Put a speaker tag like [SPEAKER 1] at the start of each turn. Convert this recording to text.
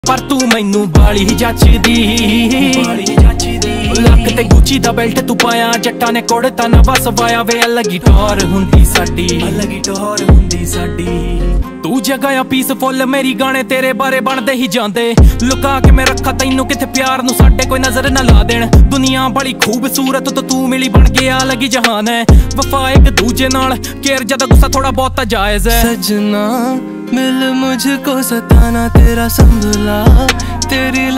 [SPEAKER 1] पर तू मैनू बाली जचदी लक ते गुची दा बेल्ट तू पाया जट्टा ने कोड़ता ना बस पाया वे अलग टोर हुंदी साडी तू जगह पीसफुल मेरी गाने तेरे बारे बनदे ही जांदे लुका के मैं रखा तैनू किथे प्यार नू साडे कोई नजर ना ला देन दुनिया बड़ी खूबसूरत तो तू मिली बन गया अलग जहान है वफा एक दूजे नाल केयर जदा गुस्सा थोड़ा बहुत जायज है
[SPEAKER 2] सजना मिल मुझको सताना तेरा संभला तेरी